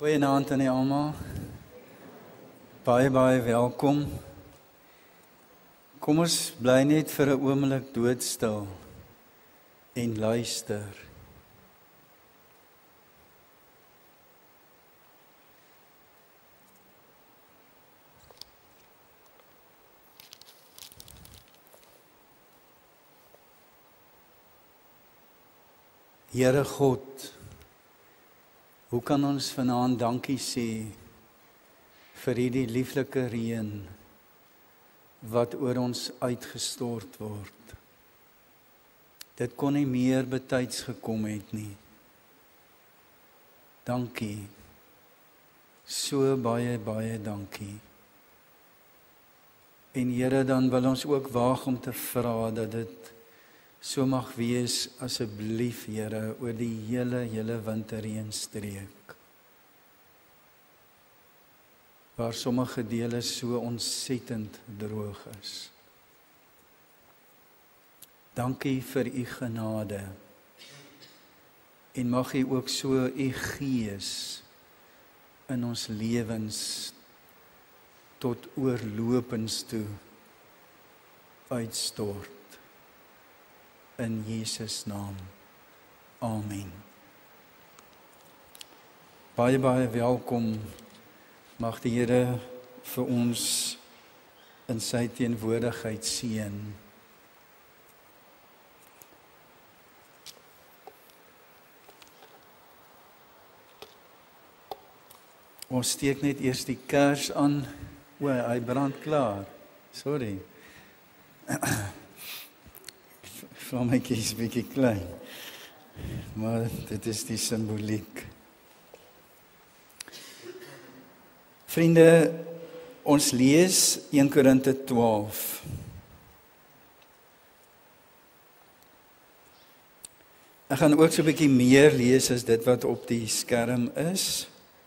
Goeienaand aan almal. Baie welkom. Kom ons bly net vir 'n oomblik doodstil en luister. Here God, hoe kan ons vanaand dankie sê vir hierdie lieflike reën wat oor ons uitgestort word? Dit kon nie meer betyds gekom het nie. Dankie. So baie dankie. En Here, dan wil ons ook waag om te vra dat dit so mag wees, asseblief Here, oor die hele winterreënstreek. Waar sommige dele so ontsettend droog is. Dankie vir u genade. En mag u ook so u gees in ons lewens tot oorlopends toe uitstort. In Jesus naam. Amen. Baie welkom. Mag die Here vir ons in sy teenwoordigheid seën. Ons steek net eers die kers aan. O, hy brand klaar. Sorry. Vlammetjie is bietjie klein. Maar dit is die simboliek. Vriende, ons lees 1 Korinte 12. Ek gaan ook so 'n bietjie meer lees as dit wat op die skerm is.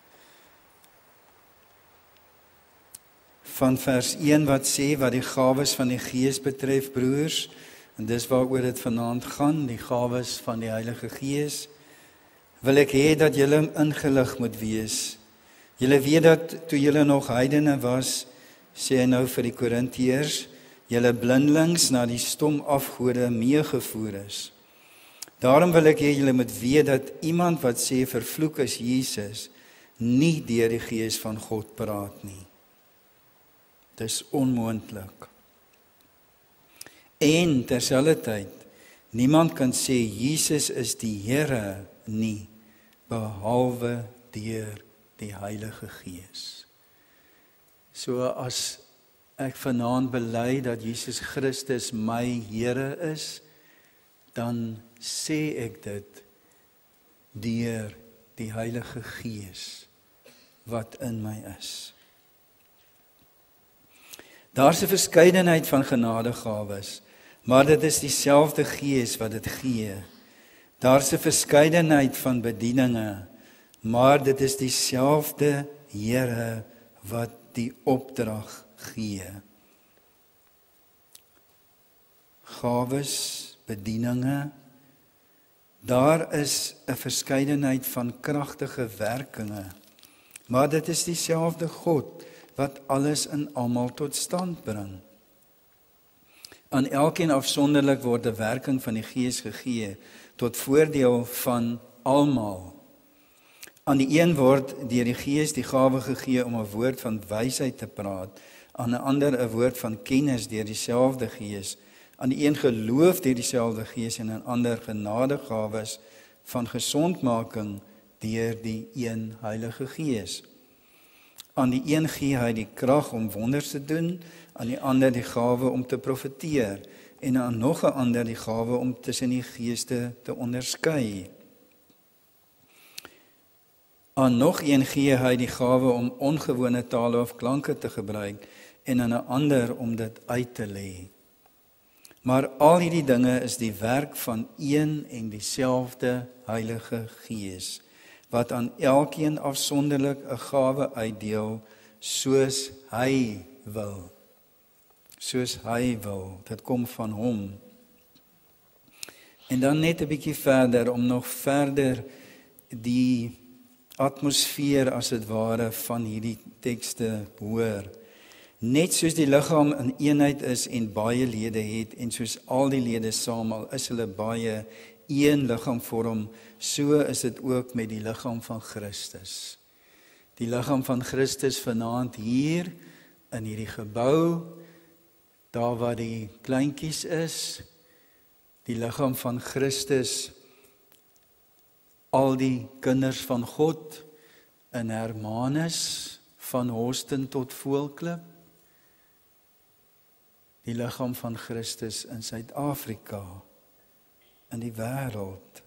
Van vers 1 wat sê wat die gawes van die Gees betref, broers, en dis waaroor dit vanaand gaan, die gawes van die Heilige Gees, wil ek hê dat julle ingelig moet wees. Julle weet dat toe julle nog heidene was, sê hy nou vir die Korintiërs, julle blindelings na die stom afgode meegevoer is. Daarom wil ek hê julle moet weet dat iemand wat sê vervloek is Jesus, nie deur die Gees van God praat nie. Dis onmoontlik. En terselfdertyd, niemand kan sê Jesus is die Here nie, behalwe deur die Heilige Gees. So as ek vanaand bely dat Jesus Christus my Here is, dan sê ek dit deur die Heilige Gees wat in my is. Daar's 'n verskeidenheid van genadegawes, maar dit is dieselfde Gees wat dit gee. Daar's 'n verskeidenheid van bedieninge, maar dit is dieselfde Here wat die opdrag gee. Gawes, bedieninge, daar is 'n verskeidenheid van kragtige werkinge, maar dit is dieselfde God wat alles in almal tot stand bring. Aan elkeen afsonderlik word 'n werking van die Gees gegee tot voordeel van almal. Aan die een word deur die Gees die gawe gegee om 'n woord van wysheid te praat, aan 'n ander 'n woord van kennis deur dieselfde Gees, aan die een geloof deur dieselfde Gees en aan ander genadegawes van gesondmaking deur die een Heilige Gees. Aan die een gee hy die krag om wonders te doen, aan die ander die gawe om te profeteer en aan nog 'n ander die gawe om tussen die geeste te onderskei. Aan nog een gee hy die gawe om ongewone tale of klanke te gebruik en aan 'n ander om dit uit te lê. Maar al hierdie dinge is die werk van een en dieselfde Heilige Gees, wat aan elkeen afsonderlik 'n gawe uitdeel soos hy wil. Soos hy wil. Dit kom van hom. En dan net 'n bietjie verder om nog verder die atmosfeer as dit ware van hierdie tekste hoor. Net soos die liggaam 'n eenheid is en baie lede het en soos al die lede saam al is hulle baie een liggaam vorm, so is dit ook met die liggaam van Christus. Die liggaam van Christus vanaand hier in hierdie gebou, daar waar die kleintjies is, die liggaam van Christus, al die kinders van God in Hermanus, van Horsten tot Voelklip, die liggaam van Christus in Suid-Afrika, in die wêreld.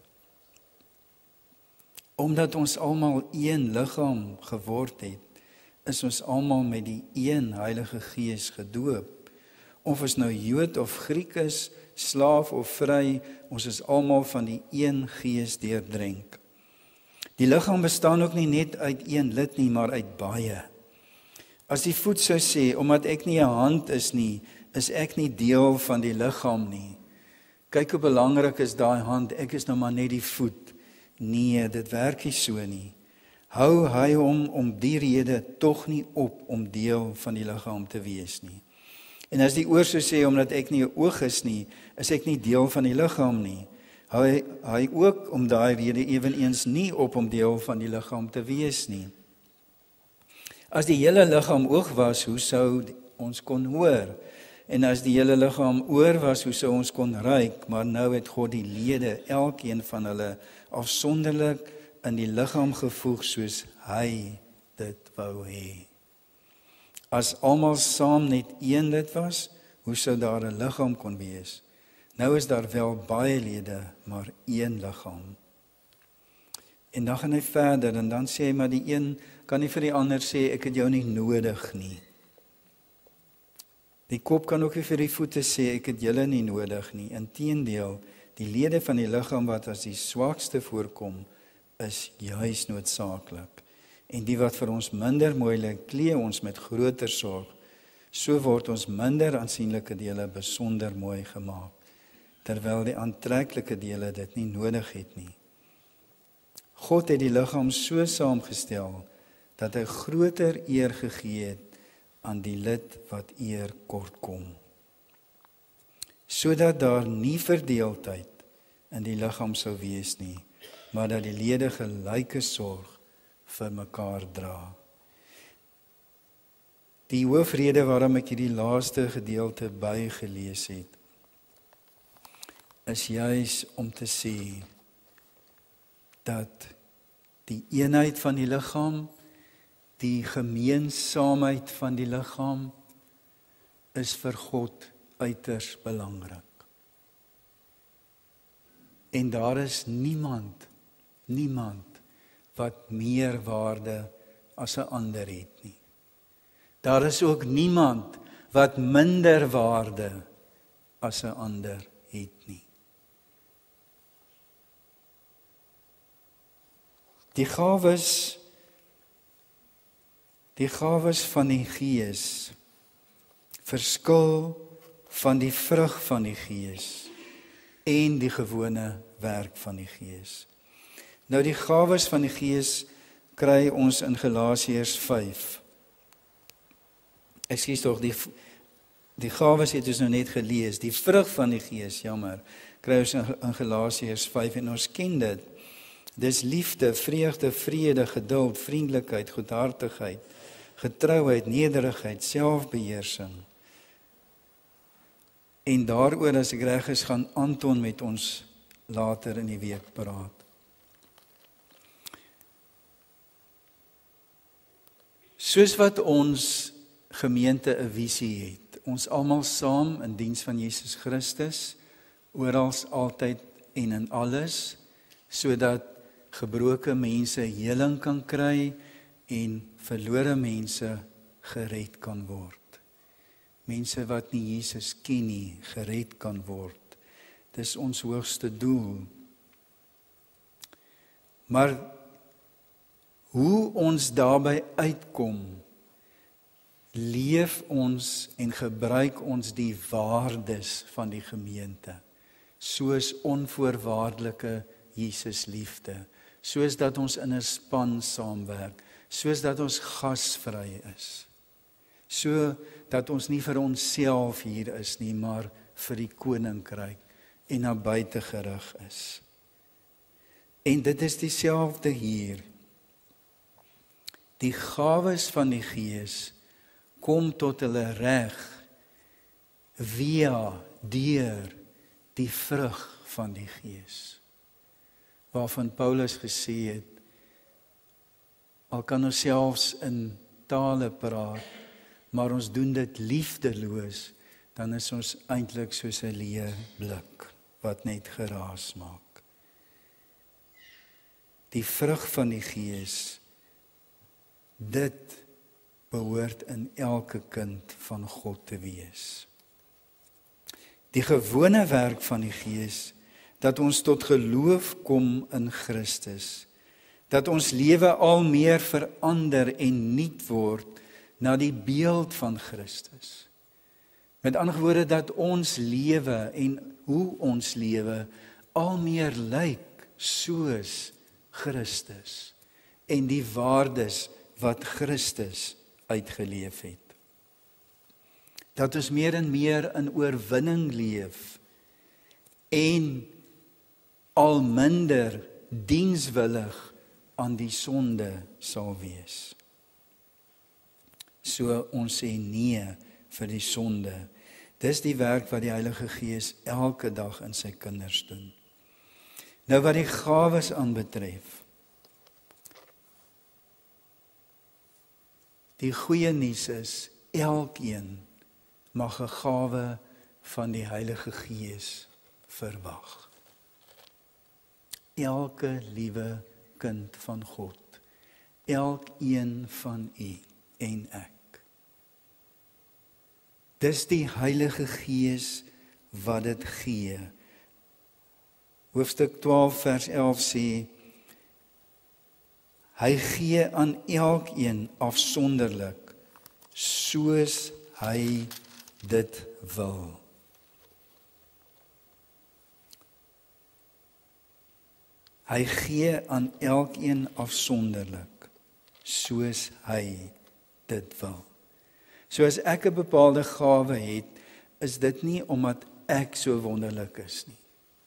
Omdat ons almal een liggaam geword het, is ons almal met die een Heilige Gees gedoop. Of ons nou Jood of Griek is, slaaf of vry, ons is almal van die een Gees deurdrenk. Die liggaam bestaan ook nie net uit een lid nie, maar uit baie. As die voet sou sê, omdat ek nie 'n hand is nie, is ek nie deel van die liggaam nie. Kyk hoe belangrik is daai hand, ek is nou maar net die voet. Nee, dit werk nie so nie. Hou hy hom om die rede tog nie op om deel van die liggaam te wees nie. En as die oor sou sê, omdat ek nie 'n oog is nie, is ek nie deel van die liggaam nie. Hou hy ook om daai rede eweneens nie op om deel van die liggaam te wees nie. As die hele liggaam oog was, hoe sou ons kon hoor? En as die hele liggaam oor was, hoe sou ons kon ruik? Maar nou het God die lede, elkeen van hulle, afsonderlik in die liggaam gevoeg soos hy dit wou hê. As almal saam net een lid was, hoe sou daar 'n liggaam kon wees? Nou is daar wel baie lede, maar een liggaam. En dan gaan hy verder en dan sê hy, maar die een kan nie vir die ander sê, ek het jou nie nodig nie. Die kop kan ook nie vir die voete sê, ek het julle nie nodig nie. Inteendeel, die lede van die liggaam wat as die swakste voorkom, is juis noodsaaklik. En die wat vir ons minder mooi lyk, klee ons met groter sorg. So word ons minder aansienlike dele besonder mooi gemaak, terwyl die aantreklike dele dit nie nodig het nie. God het die liggaam so saamgestel, dat hy groter eer gegee het aan die lid wat eer kort kom. Sodat daar nie verdeeldheid in die liggaam sou wees nie, maar dat die lede gelyke sorg vir mekaar dra. Die hoofrede waarom ek hierdie laaste gedeelte bygelees het, is juis om te sê dat die eenheid van die liggaam, die gemeensaamheid van die liggaam, is vir God uiters belangrik. En daar is niemand wat meer waarde as 'n ander het nie. Daar is ook niemand wat minder waarde as 'n ander het nie. Die gawes van die Gees verskil van die vrug van die Gees en die gewone werk van die Gees. Nou die gawes van die Gees kry ons in Galasiërs 5. Ekskuus tog, die gawes het ons nou net gelees, die vrug van die Gees, jammer, kry ons in Galasiërs 5 en ons ken dit. Dis liefde, vreugde, vrede, geduld, vriendelikheid, goedhartigheid, getrouheid, nederigheid, selfbeheersing. En daaroor, as ek reg is, gaan Anton met ons later in die week praat. Soos wat ons gemeente 'n visie het, ons almal saam in diens van Jesus Christus, oral, altyd en in alles, sodat gebroke mense heling kan kry en verlore mense gered kan word. Mense wat nie Jesus ken nie, gered kan word. Dis ons hoogste doel. Maar hoe ons daarby uitkom, leef ons en gebruik ons die waardes van die gemeente, soos onvoorwaardelike Jesus liefde, soos dat ons in 'n span saamwerk, soos dat ons gasvry is, so dat ons nie vir onsself hier is nie, maar vir die koninkryk en na buite gerig is. En dit is dieselfde hier. Die gawes van die Gees kom tot hulle reg deur die vrug van die Gees, waarvan Paulus gesê het, al kan ons selfs in tale praat, maar ons doen dit liefdeloos, dan is ons eintlik soos 'n leë blik wat net geraas maak. Die vrug van die Gees, dit behoort in elke kind van God te wees. Die gewone werk van die Gees, dat ons tot geloof kom in Christus, dat ons lewe al meer verander en nuut word na die beeld van Christus. Met ander woorde, dat ons lewe en hoe ons lewe al meer lyk soos Christus en die waardes wat Christus uitgeleef het. Dat ons meer en meer in oorwinning leef en al minder dienswillig aan die sonde sal wees. So ons sê nee vir die sonde. Dis die werk wat die Heilige Gees elke dag in sy kinders doen. Nou wat die gawes aanbetref, die goeie nuus is, elkeen mag 'n gawe van die Heilige Gees verwag. Elke liewe kind van God, elkeen van u en ek. Dis die Heilige Gees wat dit gee. Hoofstuk 12 vers 11 sê, hy gee aan elkeen afsonderlik, soos hy dit wil. Hy gee aan elkeen afsonderlik, soos hy dit wil. So as ek 'n bepaalde gawe het, is dit nie omdat ek so wonderlik is nie.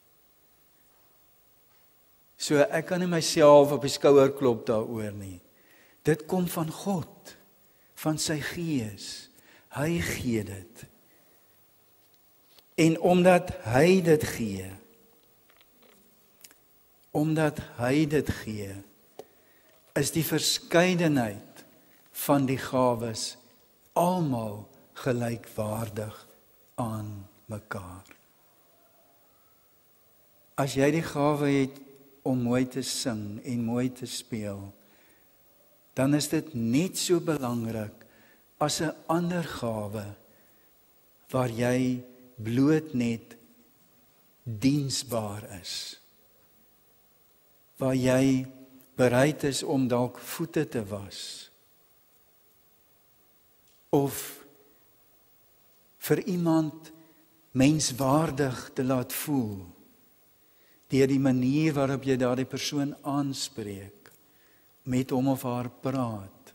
So ek kan nie myself op die skouer klop daaroor nie. Dit kom van God, van sy Gees. Hy gee dit. En omdat hy dit gee, is die verskeidenheid van die gawes almal gelykwaardig aan mekaar. As jy die gawe het om mooi te sing en mooi te speel, dan is dit net so belangrik as 'n ander gawe waar jy bloot net diensbaar is. Waar jy bereid is om dalk voete te was. Of vir iemand menswaardig te laat voel, deur die manier waarop jy daardie persoon aanspreek, met hom of haar praat.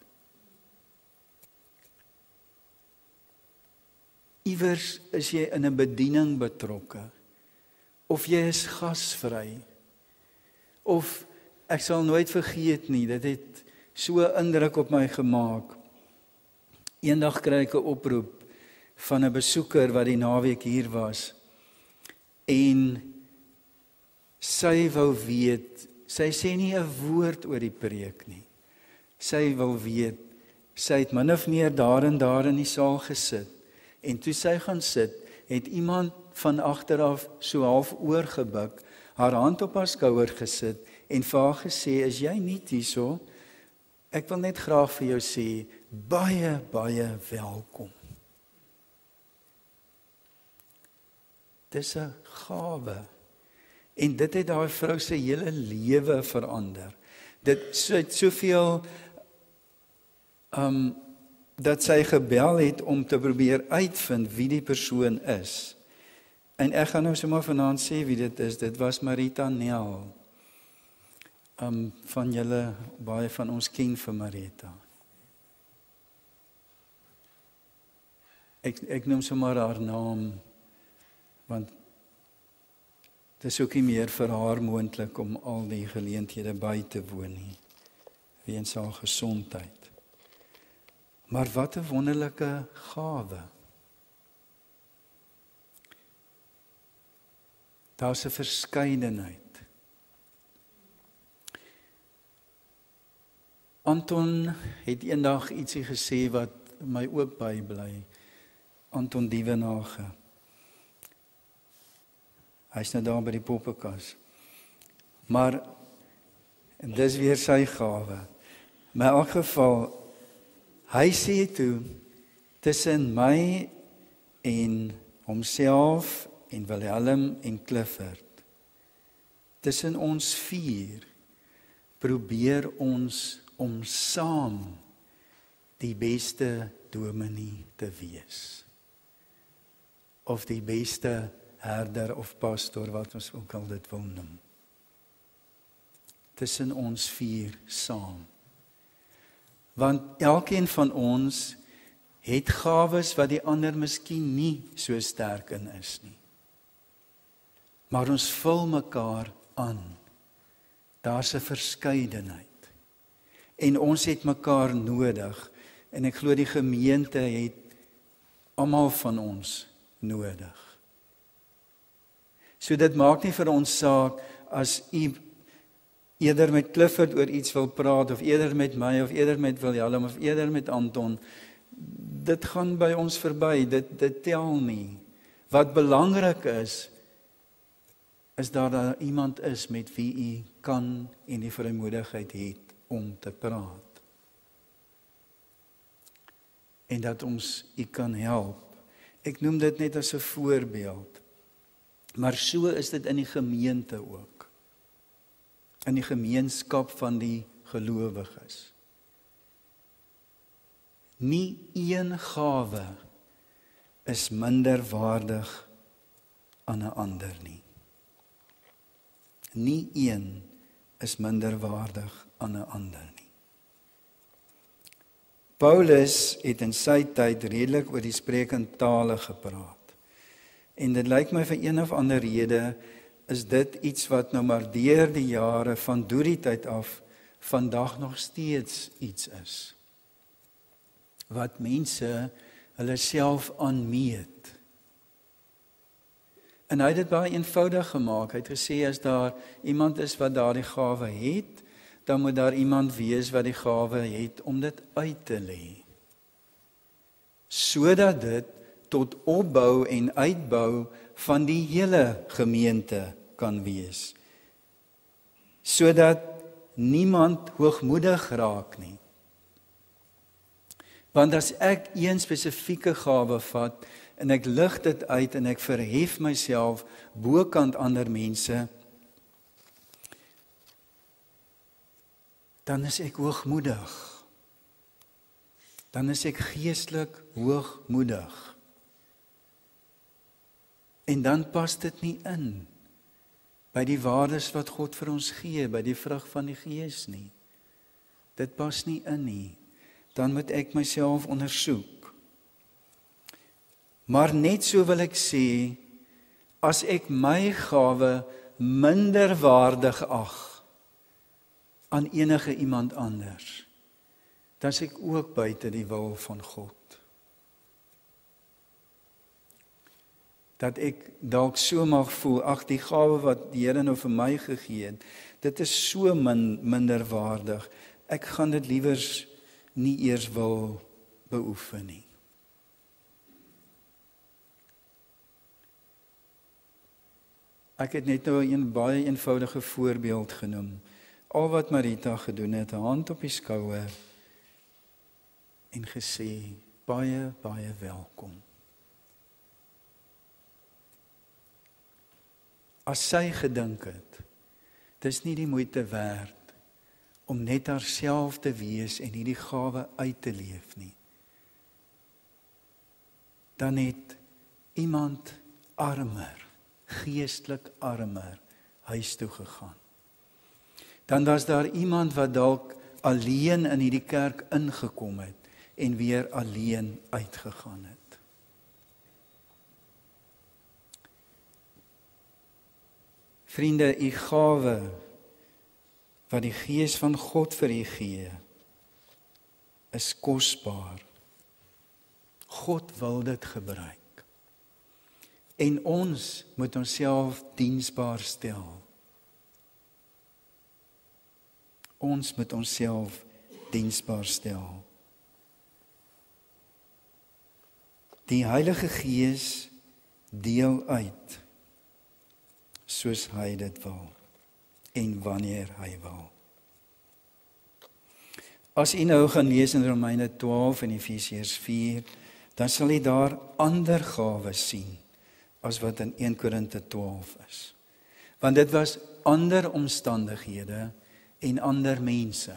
Iewers is jy in 'n bediening betrokke, of jy is gasvry, of ek sal nooit vergeet nie, dit het so 'n indruk op my gemaak. Eendag kry ek 'n oproep van 'n besoeker wat die naweek hier was, en sy wou weet, sy sê nie 'n woord oor die preek nie. Sy wil weet, sy het min of meer daar in die saal gesit, en toe sy gaan sit, het iemand van agteraf so half oorgebuk, haar hand op haar skouer gesit, en vir haar gesê, is jy nie hierso? Ek wil net graag vir jou sê, baie, baie welkom. Dis 'n gawe. En dit het daai vrou se hele lewe verander. Dit het soveel dat sy gebel het om te probeer uitvind wie die persoon is. En ek gaan nou sommer vanaand sê wie dit is. Dit was Marita Nel. van julle, baie van ons ken vir Marita. Ek noem sommer haar naam, want het is ook nie meer vir haar moontlik om al die geleenthede by te woon nie, weens haar gesondheid. Maar wat 'n wonderlike gawe. Daar's 'n verskeidenheid. Anton het eendag ietsie gesê wat my ook bybly. Anton Dievenage. Hy's nou daar by die poppekas. Maar dis weer sy gawe. Maar in elk geval, hy sê toe, tussen my en homself en Wilhelm en Clifford, tussen ons 4, probeer ons om saam die beste dominee te wees. Of die beste herder of pastor, wat ons ook al dit wil noem. Tussen ons 4 saam. Want elkeen van ons het gawes wat die ander miskien nie so sterk in is nie. Maar ons vul mekaar aan. Daar's 'n verskeidenheid. En ons het mekaar nodig. En ek glo die gemeente het almal van ons nodig. So dit maak nie vir ons saak as u eerder met Clifford oor iets wil praat, of eerder met my, of eerder met Wilhelm, of eerder met Anton. Dit gaan by ons verby, dit tel nie. Wat belangrik is daar iemand is met wie u kan en die vrymoedigheid het om te praat. En dat ons u kan help. Ek noem dit net as 'n voorbeeld. Maar so is dit in die gemeente ook. In die gemeenskap van die gelowiges. Nie een gawe is minder waardig aan 'n ander nie. Nie een is minder waardig aan 'n ander nie. Paulus het in sy tyd redelik oor die sprekende tale gepraat. En dit lyk my vir een of ander rede is dit iets wat nou maar deur die jare van die tyd af vandag nog steeds iets is. Wat mense hulle self aanmeet. En hy het dit baie eenvoudig gemaak. Hy het gesê as daar iemand is wat daardie gawe het, dan moet daar iemand wees wat die gawe het om dit uit te lê. Sodat dit tot opbou en uitbou van die hele gemeente kan wees. Sodat niemand hoogmoedig raak nie. Want as ek een spesifieke gawe vat en ek lig dit uit en ek verhef myself bokant ander mense, dan is ek hoogmoedig. Dan is ek geestelik hoogmoedig. En dan pas dit nie in by die waardes wat God vir ons gee, by die vrug van die Gees nie. Dit pas nie in nie. Dan moet ek myself ondersoek. Maar net so wil ek sê, as ek my gawe minder waardig ag aan enige iemand anders, dan is ek ook buite die wil van God. Dat ek dalk so mag voel, ag die gawe wat die Here nou vir my gegee het, dit is so minder waardig. Ek gaan dit liewers nie eers wil beoefen nie. Ek het net nou 'n baie eenvoudige voorbeeld genoem. Al wat Marita gedoen het, 'n hand op die skouer en gesê, baie, baie welkom. As sy gedink het, dis nie die moeite werd om net haarself te wees en hierdie gawe uit te leef nie, dan het iemand armer, geestelik armer, huis toe gegaan. Dan was daar iemand wat dalk alleen in hierdie kerk ingekom het en weer alleen uitgegaan het. Vriende, u gawe wat die Gees van God vir u gee, is kosbaar. God wil dit gebruik. En ons moet onsself diensbaar stel. Ons moet onsself diensbaar stel. Die Heilige Gees deel uit, soos hy dit wil, en wanneer hy wil. As u nou gaan lees in Romeine 12 en Efesiërs 4, dan sal u daar ander gawes sien, as wat in 1 Korinte 12 is. Want dit was ander omstandighede, en ander mense.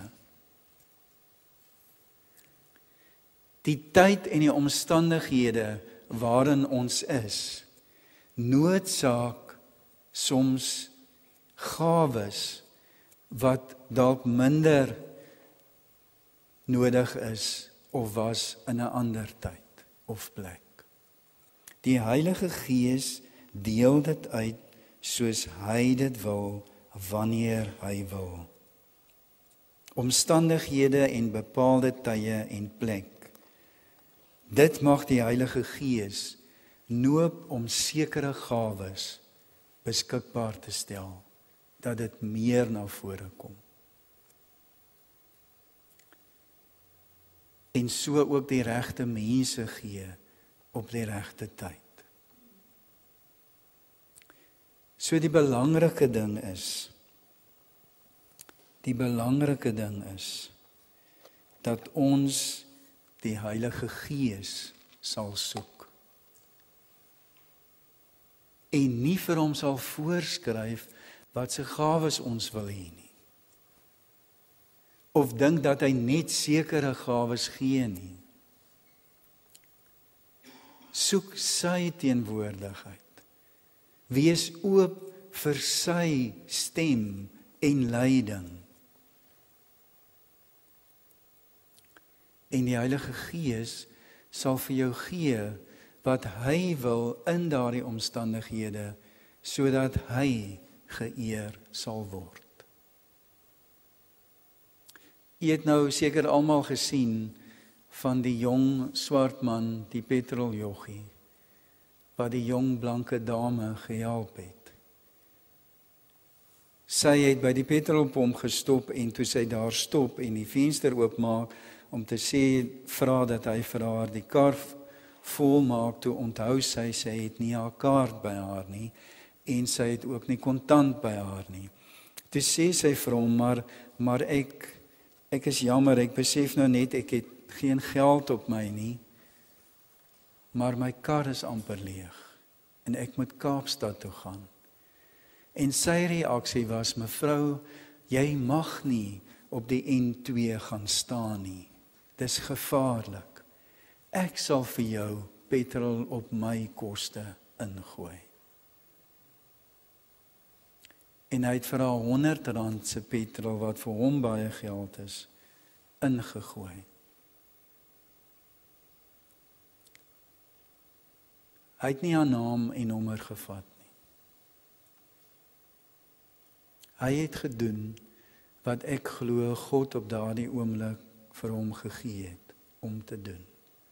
Die tyd en die omstandighede waarin ons is, noodsaak soms gawes wat dalk minder nodig is of was in 'n ander tyd of plek. Die Heilige Gees deel dit uit soos hy dit wil, wanneer hy wil. Omstandighede en bepaalde tye en plek. Dit mag die Heilige Gees noop om sekere gawes beskikbaar te stel, dat dit meer na vore kom. En so ook die regte mense gee op die regte tyd. So die belangrike ding is dat ons die Heilige Gees sal soek. En nie vir hom sal voorskryf wat se gawes ons wil hê nie. Of dink dat hy net sekere gawes gee nie. Soek sy teenwoordigheid. Wees oop vir sy stem en leiding. En die Heilige Gees sal vir jou gee wat hy wil in daardie omstandighede, sodat hy geëer sal word. Jy het nou seker almal gesien van die jong swart man, die petroljoggie, wat die jong blanke dame gehelp het. Sy het by die petrolpomp gestop en toe sy daar stop en die venster oopmaak om te sê, vra dat hy vir haar die kar volmaak, toe onthou sy het nie haar kaart by haar nie en sy het ook nie kontant by haar nie. Toe sê sy vir hom, maar ek is jammer, ek besef nou net ek het geen geld op my nie, maar my kar is amper leeg en ek moet Kaapstad toe gaan. En sy reaksie was, mevrou, jy mag nie op die N2 gaan staan nie. Dis gevaarlik. Ek sal vir jou petrol op my koste ingooi. En hy het vir haar R100 se petrol, wat vir hom baie geld is, ingegooi. Hy het nie haar naam en nommer gevat nie. Hy het gedoen wat ek glo God op daardie oomblik vir hom gegee het om te doen.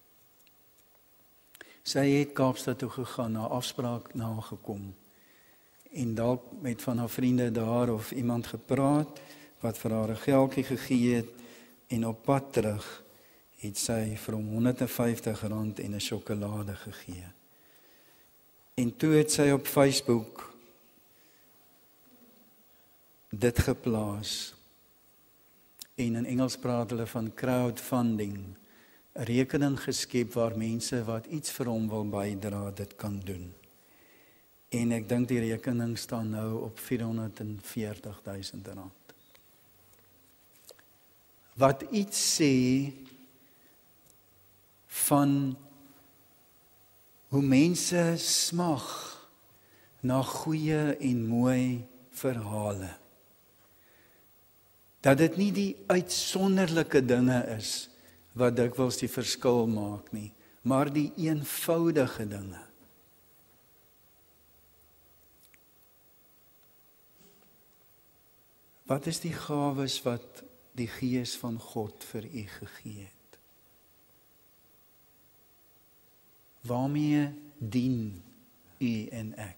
Sy het Kaapstad toe gegaan, na afspraak nagekom en dalk met van haar vriende daar of iemand gepraat wat vir haar 'n geldjie gegee het en op pad terug het sy vir hom R150 en 'n sjokolade gegee. En toe het sy op Facebook dit geplaas. En in Engels praat hulle van crowdfunding, 'n rekening geskep waar mense wat iets vir hom wil bydra, dit kan doen. En ek dink die rekening staan nou op R440,000. Wat iets sê van hoe mense smag na goeie en mooi verhale. Dat dit nie die uitsonderlike dinge is wat dikwels die verskil maak nie, maar die eenvoudige dinge. Wat is die gawes wat die Gees van God vir u gegee het? Waarmee dien u en ek?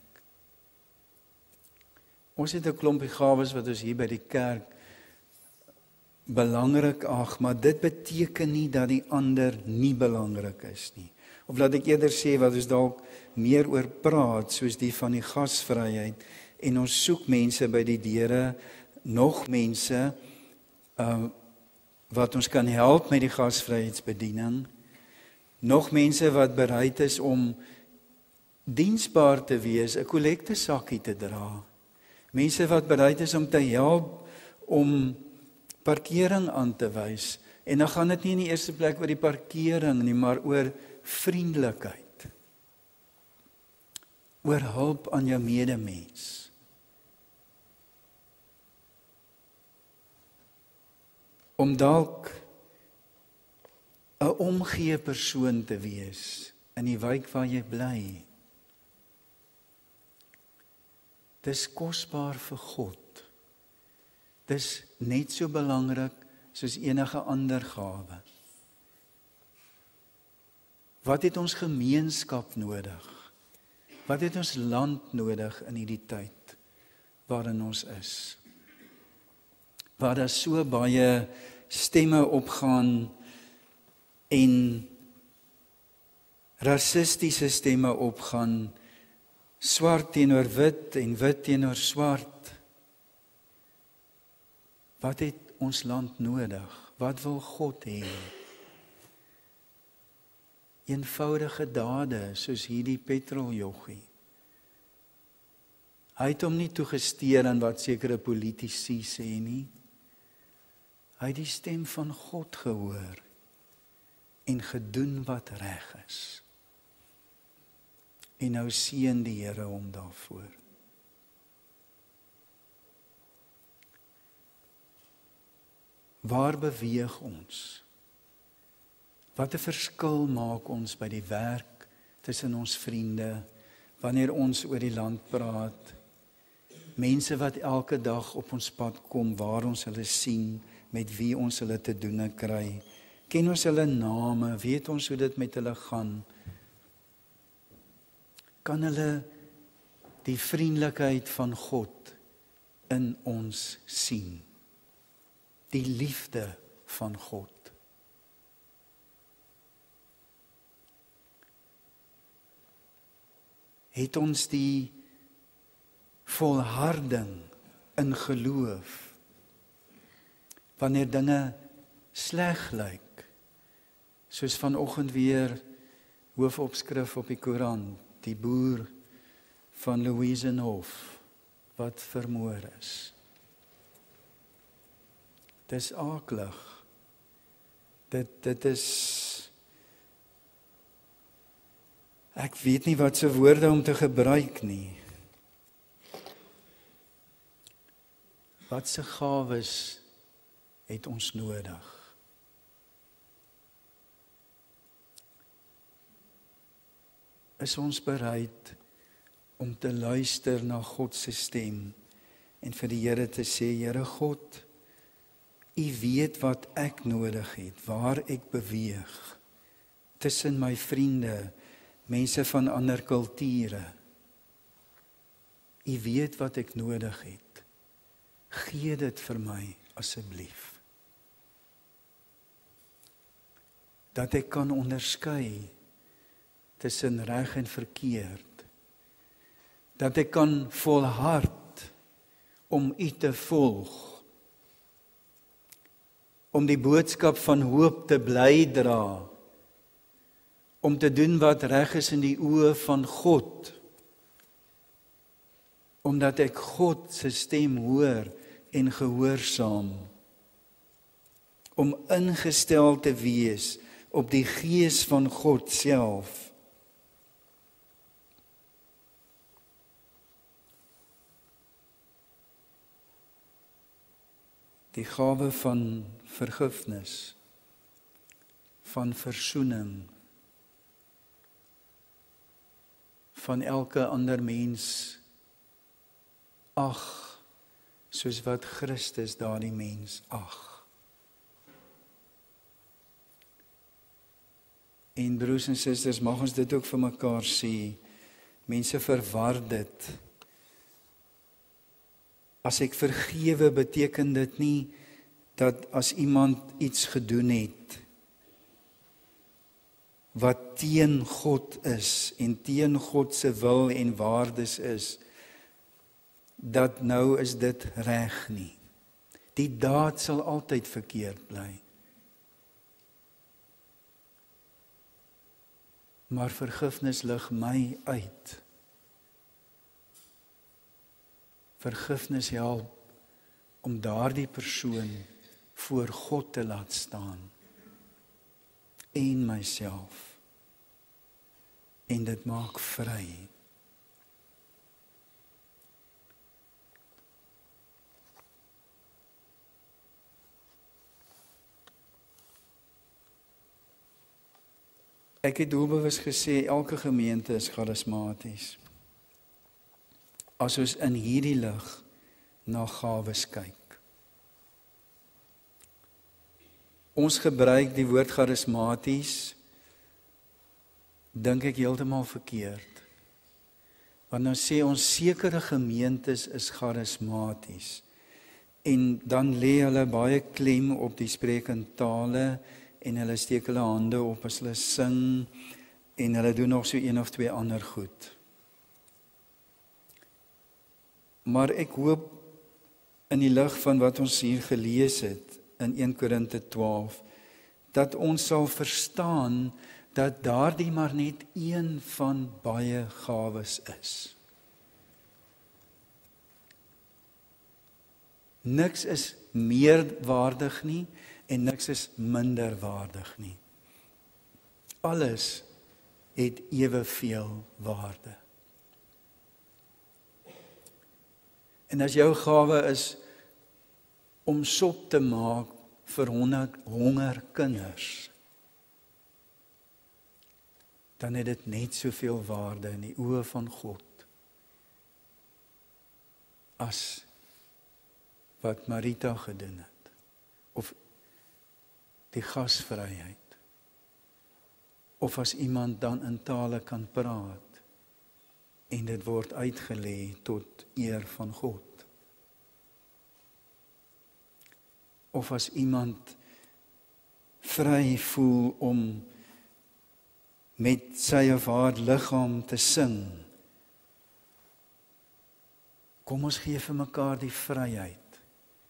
Ons het 'n klompie gawes wat ons hier by die kerk belangrik ag, maar dit beteken nie dat die ander nie belangrik is nie. Of laat ek eerder sê wat ons dalk meer oor praat, soos die van die gasvryheid, en ons soek mense by die deure, nog mense wat ons kan help met die gasvryheidsbediening, nog mense wat bereid is om diensbaar te wees, 'n kollektesakkie te dra, mense wat bereid is om te help om parkering aan te wys, en dan gaan dit nie in die eerste plek oor die parkering nie, maar oor vriendelikheid, oor hulp aan jou medemens. Om dalk 'n omgee persoon te wees in die wijk waar jy bly. Dis kosbaar vir God. Dis net so belangrik soos enige ander gawe. Wat het ons gemeenskap nodig? Wat het ons land nodig in hierdie tyd waarin ons is? Waar daar so baie stemme opgaan en rassistiese stemme opgaan, swart teenoor wit en wit teenoor swart. Wat het ons land nodig? Wat wil God hê? Eenvoudige dade soos hierdie petroljoggie. Hy het hom nie toegesteer aan wat sekere politici sê nie. Hy het die stem van God gehoor en gedoen wat reg is. En nou seën die Here hom daarvoor. Waar beweeg ons? Wat 'n verskil maak ons by die werk, tussen ons vriende, wanneer ons oor die land praat? Mense wat elke dag op ons pad kom, waar ons hulle sien, met wie ons hulle te doen kry. Ken ons hulle name, weet ons hoe dit met hulle gaan? Kan hulle die vriendelikheid van God in ons sien? Die liefde van God. Het ons die volharding in geloof wanneer dinge sleg lyk, soos vanoggend weer hoofopskrif op die koerant, die boer van Louisenhof wat vermoor is. Dis aaklig. Dit is, ek weet nie wat se woorde om te gebruik nie. Wat se gawes het ons nodig? Is ons bereid om te luister na God se stem en vir die Here te sê, Here God, U weet wat ek nodig het, waar ek beweeg, tussen my vriende, mense van ander kulture. U weet wat ek nodig het. Gee dit vir my asseblief. Dat ek kan onderskei tussen reg en verkeerd. Dat ek kan volhard om U te volg. Om die boodskap van hoop te bly dra. Om te doen wat reg is in die oë van God. Omdat ek God se stem hoor en gehoorsaam. Om ingestel te wees op die Gees van God self. Die gawe van vergifnis, van versoening, van elke ander mens ag, soos wat Christus daardie mens ag. En broers en susters, mag ons dit ook vir mekaar sê, mense verwar dit. As ek vergewe, beteken dit nie dat as iemand iets gedoen het wat teen God is en teen God se wil en waardes is, dat nou is dit reg nie. Die daad sal altyd verkeerd bly. Maar vergifnis lig my uit. Vergifnis help om daardie persoon voor God te laat staan en myself, en dit maak vry. Ek het doelbewus gesê, elke gemeente is charismaties. As ons in hierdie lig na gawes kyk. Ons gebruik die woord charismaties, dink ek heeltemal verkeerd. Want nou sê ons sekere gemeentes is charismaties. En dan lê hulle baie klem op die spreek in tale, en hulle steek hulle hande op as hulle sing, en hulle doen nog so een of twee ander goed. Maar ek hoop in die lig van wat ons hier gelees het in 1 Korinte 12, dat ons sal verstaan dat daardie maar net een van baie gawes is. Niks is meer waardig nie en niks is minder waardig nie. Alles het eweveel waarde. En as jou gawe is om sop te maak vir honger kinders, dan het dit net soveel waarde in die oë van God as wat Marita gedoen het, of die gasvryheid, of as iemand dan in tale kan praat, en dit word uitgelê tot eer van God. Of as iemand vry voel om met sy of haar liggaam te sing. Kom ons gee vir mekaar die vryheid.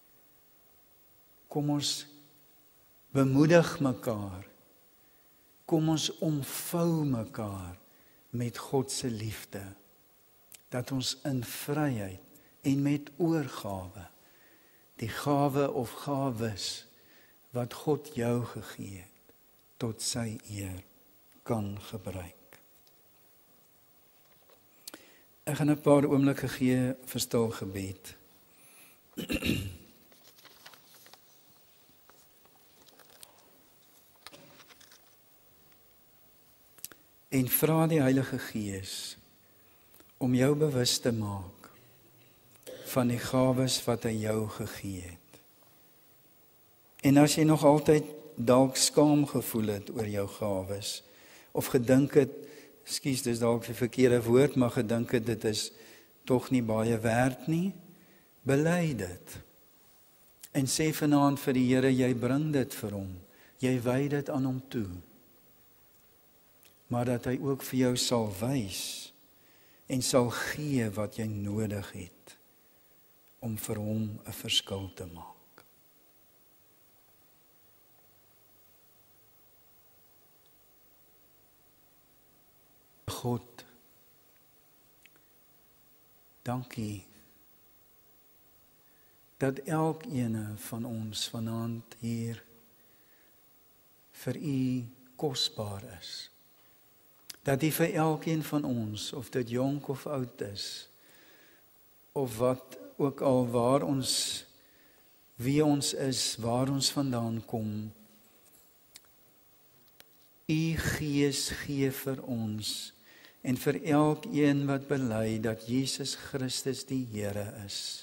Kom ons bemoedig mekaar. Kom ons omvou mekaar met God se liefde. Dat ons in vryheid en met oorgawe die gawe of gawes wat God jou gegee het, tot sy eer kan gebruik. Ek gaan 'n paar oomblikke gee vir stil gebed. En vra die Heilige Gees om jou bewus te maak van die gawes wat hy jou gegee het. En as jy nog altyd dalk skaam gevoel het oor jou gawes, of gedink het, ekskuus, dis dalk die verkeerde woord, maar gedink het dit is tog nie baie werd nie, bely dit. En sê vanaand vir die Here, jy bring dit vir hom, jy wy dit aan hom toe. Maar dat hy ook vir jou sal wys en sal gee wat jy nodig het om vir hom 'n verskil te maak. God, dankie dat elkeen van ons vanaand hier vir u kosbaar is. Dat U vir elkeen van ons, of dit jonk of oud is, of wat ook al waar ons wie ons is, waar ons vandaan kom. U Gees gee vir ons en vir elkeen wat bely dat Jesus Christus die Here is.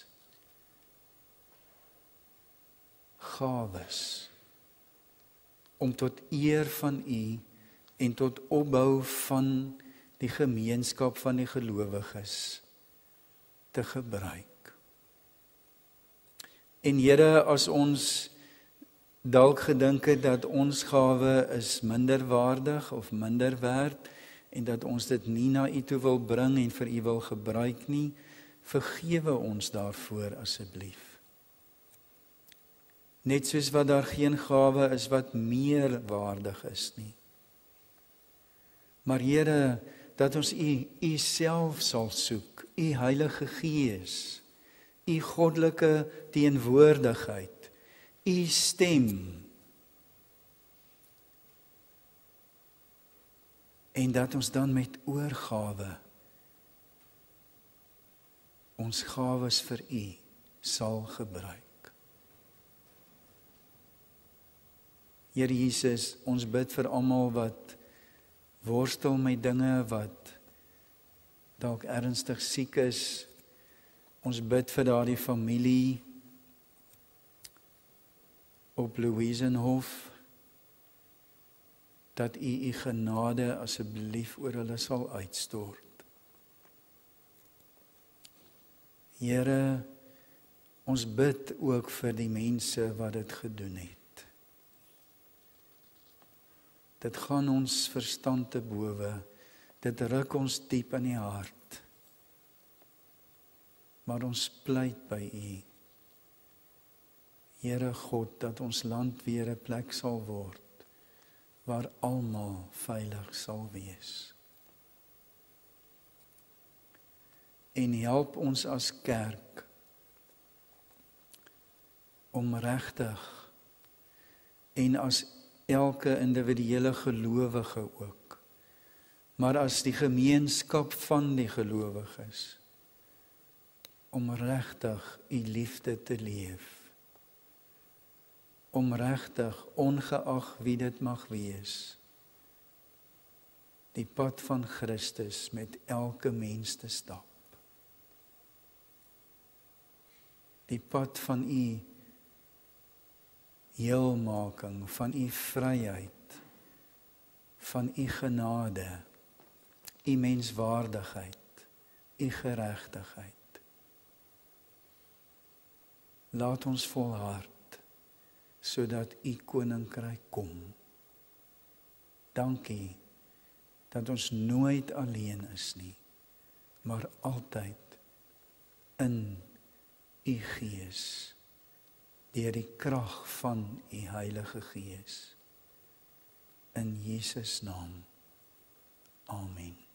Gawes om tot eer van U en tot opbou van die gemeenskap van die gelowiges te gebruik. En Here, as ons dalk gedink het dat ons gawe is minderwaardig of minder werd en dat ons dit nie na U toe wil bring en vir U wil gebruik nie, vergewe ons daarvoor asseblief. Net soos wat daar geen gawe is wat meer waardig is nie. Maar Here, dat ons U self sal soek, U Heilige Gees, U goddelike teenwoordigheid, U stem, en dat ons dan met oorgawe ons gawes vir U sal gebruik. Here Jesus, ons bid vir almal wat worstel met dinge, wat dalk ernstig siek is. Ons bid vir daardie familie op Louisenhof, dat U genade asseblief oor hulle sal uitstort. Here, ons bid ook vir die mense wat dit gedoen het. Dit gaan ons verstand te bowe, dit ruk ons diep in die hart. Maar ons pleit by U, Here God, dat ons land weer 'n plek sal word, waar almal veilig sal wees. En help ons as kerk om regtig en as elke individuele gelowige ook, maar as die gemeenskap van die gelowiges, om regtig U liefde te leef, om regtig, ongeag wie dit mag wees, die pad van Christus met elke mens te stap. Die pad van U heelmaking, van U vryheid, van U genade, U menswaardigheid, U geregtigheid. Laat ons volhard, sodat U koninkryk kom. Dankie dat ons nooit alleen is nie, maar altyd in U Gees, deur die krag van U Heilige Gees. In Jesus naam. Amen.